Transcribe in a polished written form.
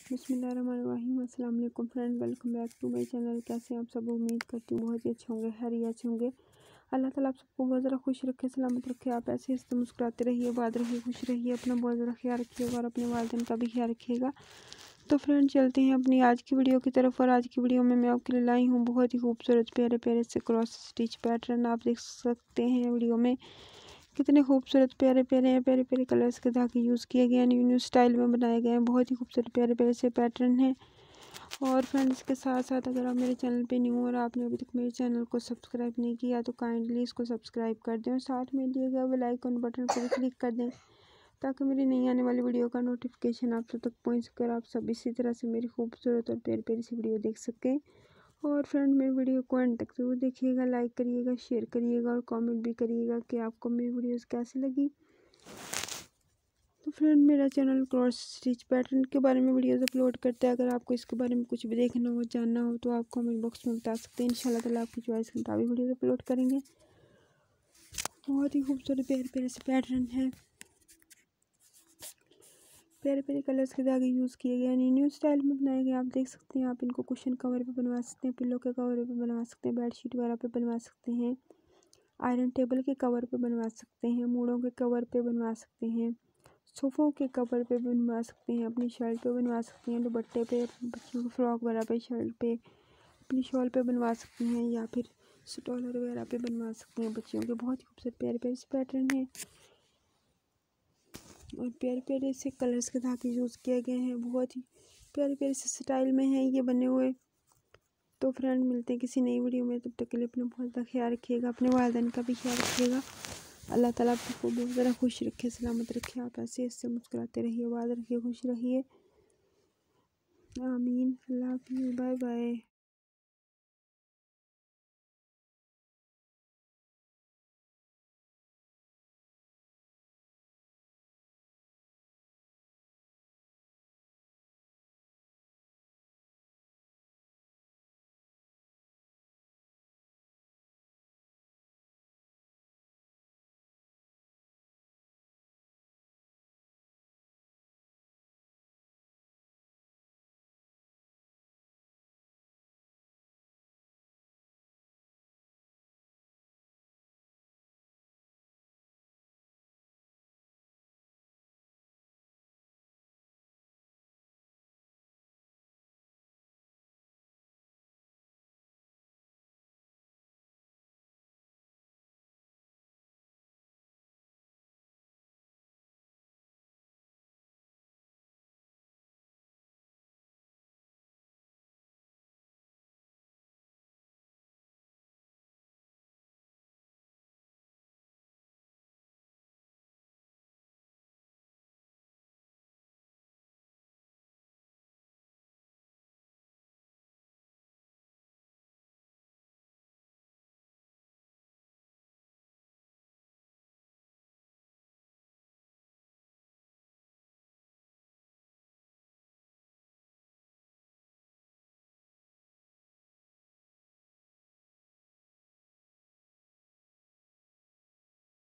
बिस्मिल्लाहिर्रहमानिर्रहीम। अस्सलाम वालेकुम friend, welcome back to my channel. कैसे आप सब? उम्मीद करती हूँ बहुत ही अच्छे होंगे, खैरियत से होंगे। अल्लाह ताला आप सबको बहुत ज़्यादा खुश रखे, सलामत रखे। आप ऐसे हंसते मुस्कुराते रहिए, बात रहिए, खुश रहिए, अपना बहुत ज़्यादा ख्याल रखिएगा और अपने वालिदैन का भी ख्याल रखिएगा। तो फ्रेंड चलते हैं अपनी आज की वीडियो की तरफ। और आज की वीडियो में मैं आपके लिए लाई हूँ बहुत ही खूबसूरत प्यारे प्यारे से क्रॉस स्टिच पैटर्न। आप देख सकते हैं वीडियो में कितने खूबसूरत प्यारे प्यारे हैं, प्यारे प्यारे कलर्स के धागे यूज़ किए गए हैं, न्यू न्यू स्टाइल में बनाए गए हैं। बहुत ही खूबसूरत प्यारे प्यारे से पैटर्न हैं। और फ्रेंड्स के साथ साथ अगर आप मेरे चैनल पे न्यू और आपने अभी तक मेरे चैनल को सब्सक्राइब नहीं किया तो काइंडली इसको सब्सक्राइब कर दें और साथ में दिए गए बेल आइकन बटन को भी क्लिक कर दें ताकि मेरी नई आने वाली वीडियो का नोटिफिकेशन आप सब तक पहुँच सके, आप सब इसी तरह से मेरी खूबसूरत और प्यारी प्यारी सी वीडियो देख सकें। और फ्रेंड मेरी वीडियो को एंड तक जरूर देखिएगा, लाइक करिएगा, शेयर करिएगा और कमेंट भी करिएगा कि आपको मेरी वीडियोस कैसी लगी। तो फ्रेंड मेरा चैनल क्रॉस स्टिच पैटर्न के बारे में वीडियोस अपलोड करता है। अगर आपको इसके बारे में कुछ भी देखना हो, जानना हो तो आप कमेंट बॉक्स में बता सकते हैं। इंशाल्लाह ताला आपकी चॉइस के मुताबिक वीडियोस अपलोड करेंगे। बहुत ही खूबसूरत प्यारे प्यारे से पैटर्न है, प्यारे प्यारे कलर्स के धागे यूज़ किए गए हैं, न्यू स्टाइल में बनाए गए। आप देख सकते हैं, आप इनको कुशन कवर पे बनवा सकते हैं, पिल्लो के कवर पे बनवा सकते हैं, बेडशीट वगैरह पे बनवा सकते हैं, आयरन टेबल के कवर पे बनवा सकते हैं, मूड़ों के कवर पे बनवा सकते हैं, सोफ़ों के कवर पे बनवा सकते हैं, अपनी शर्ट पे बनवा सकते हैं, दुपट्टे पे, बच्चों के फ्रॉक वगैरह पे, शर्ट पे, अपनी शॉल पे बनवा सकते हैं या फिर स्टॉलर वगैरह पे बनवा सकते हैं बच्चियों के। बहुत ही खूबसूरत प्यारे प्यारे से पैटर्न है और प्यारे प्यारे से कलर्स के धागे यूज़ किए गए हैं। बहुत ही प्यारे प्यारे से स्टाइल में हैं ये बने हुए। तो फ्रेंड मिलते हैं किसी नई वीडियो में, तब तक के लिए अपना बहुत ज़्यादा ख्याल रखिएगा, अपने वालिदैन का भी ख्याल रखिएगा। अल्लाह ताला आपको बहुत ज़्यादा खुश रखे, सलामत रखे। आप ऐसे इससे मुस्कुराते रहिए, बात रखिए, खुश रहिए। आमीन। अल्लाह हाफ़िज़, बाय बाय।